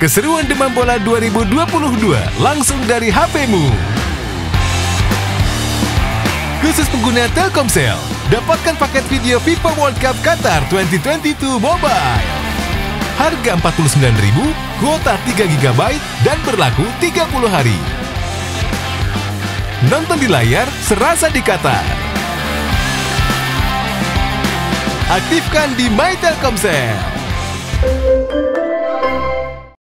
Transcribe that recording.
Keseruan Demam Bola 2022 langsung dari HP-mu. Khusus pengguna Telkomsel, dapatkan paket video FIFA World Cup Qatar 2022 Mobile. Harga Rp49.000, kuota 3 GB dan berlaku 30 hari. Nonton di layar, serasa di Qatar. Aktifkan di My Telkomsel.